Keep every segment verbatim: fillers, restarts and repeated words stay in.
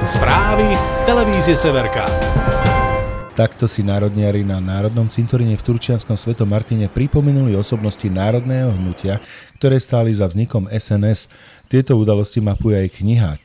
Správy televízie Severka. Takto si národniari na Národnom cintoríne v turčianskom Svetom Martine pripomenuli osobnosti národného hnutia, ktoré stáli za vznikom es en es. Tieto udalosti mapuje aj kniha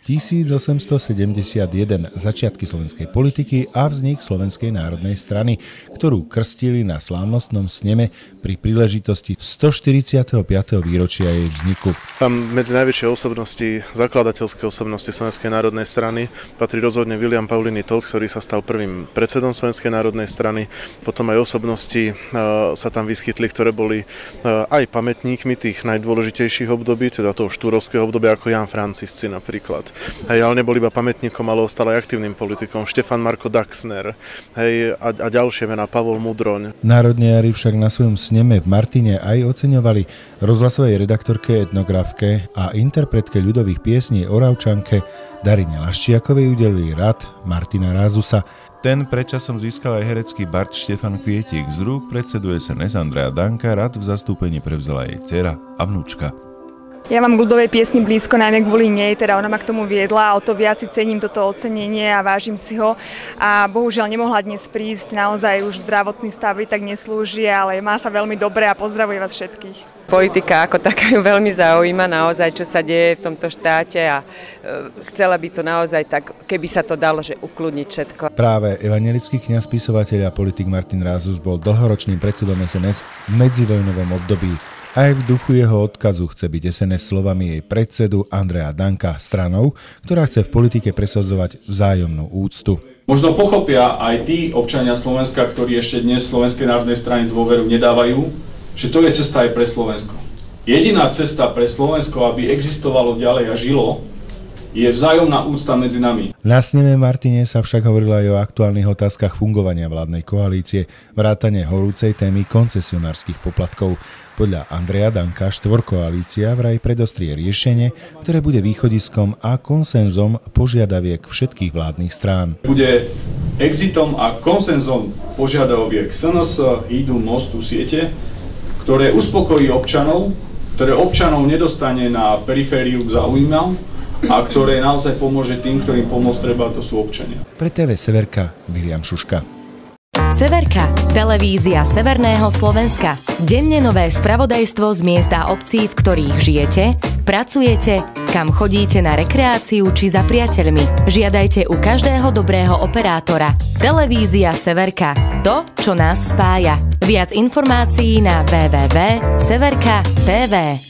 tisícosemstosedemdesiatjeden Začiatky slovenskej politiky a vznik Slovenskej národnej strany, ktorú krstili na slávnostnom sneme pri príležitosti stoštyridsiateho piateho výročia jej vzniku. Tam medzi najväčšie osobnosti, zakladateľské osobnosti Slovenskej národnej strany patrí rozhodne Viliam Pauliny Tóth, ktorý sa stal prvým predsedom Slovenskej národnej strany. Potom aj osobnosti uh, sa tam vyskytli, ktoré boli uh, aj pamätníkmi tých najdôležitejších období, teda toho štúrovského obdobia, ako Ján Francisci napríklad. Hej, ale nebol iba pamätníkom, ale ostal aj aktívnym politikom. Štefan Marko Daxner, hej, a, a ďalšie mená, Pavol Mudroň. Národniari však na svojom sneme v Martine aj oceňovali rozhlasovej redaktorke, etnografke a interpretke ľudových piesní Oravčanke Darine Laščiakovej udelili rad Martina Rázusa. Ten predčasom získal aj herecký bard Štefan Kvietik. Z rúk predsedu es en es Andreja Danka rad v zastúpení prevzala jej dcera a vnúčka. Ja mám k ľudovej piesni blízko, najmä kvôli nej, teda ona ma k tomu viedla a o to viac si cením toto ocenenie a vážim si ho. A bohužiaľ nemohla dnes prísť, naozaj už zdravotný stav tak neslúži, ale má sa veľmi dobre a pozdravuje vás všetkých. Politika ako taká ju veľmi zaujíma naozaj, čo sa deje v tomto štáte a chcela by to naozaj tak, keby sa to dalo, že ukludniť všetko. Práve evanjelický kňaz, spisovateľ a politik Martin Rázus bol dlhoročným predsedom es en es v medzivojnovom období. Aj v duchu jeho odkazu chce byť es en es slovami jej predsedu Andreja Danka stranou, ktorá chce v politike presadzovať vzájomnú úctu. Možno pochopia aj tí občania Slovenska, ktorí ešte dnes Slovenskej národnej strane dôveru nedávajú, že to je cesta aj pre Slovensko. Jediná cesta pre Slovensko, aby existovalo ďalej a žilo, je vzájomná úcta medzi nami. Na sneme Martine sa však hovorilo aj o aktuálnych otázkach fungovania vládnej koalície, vrátane horúcej témy koncesionárskych poplatkov. Podľa Andreja Danka štvorkoalícia vraj predostrie riešenie, ktoré bude východiskom a konsenzom požiadaviek všetkých vládnych strán. Bude exitom a konsenzom požiadaviek es en es, idú mostu siete, ktoré uspokojí občanov, ktoré občanov nedostane na perifériu k záujmom a ktoré naozaj pomôže tým, ktorým pomôcť treba, to sú občania. Pre té vé Severka, Viliam Šuška. Severka, televízia Severného Slovenska. Denne nové spravodajstvo z miesta obcí, v ktorých žijete, pracujete, kam chodíte na rekreáciu či za priateľmi. Žiadajte u každého dobrého operátora. Televízia Severka. To, čo nás spája. Viac informácií na w w w bodka severka bodka t v.